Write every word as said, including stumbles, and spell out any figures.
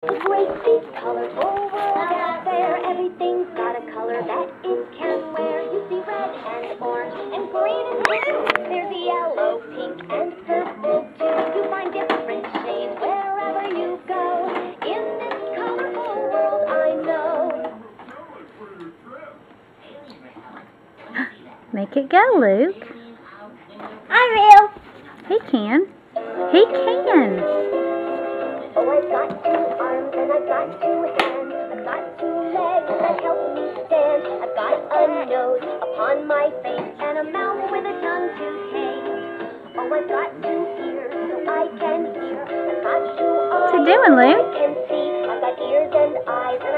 A great big colorful world out there. Everything's got a color that it can wear. You see red and orange and green and blue. There's yellow, pink and purple too. You find different shades wherever you go. In this colorful world I know. Make it go, Luke. I will. He can. He can. Oh, I've got two arms and I've got two hands. I've got two legs that help me stand. I've got a nose upon my face and a mouth with a tongue to taste. Oh, I've got two ears so I can hear. I've got two eyes What's he doing, so I Luke? can see. I've got ears and eyes.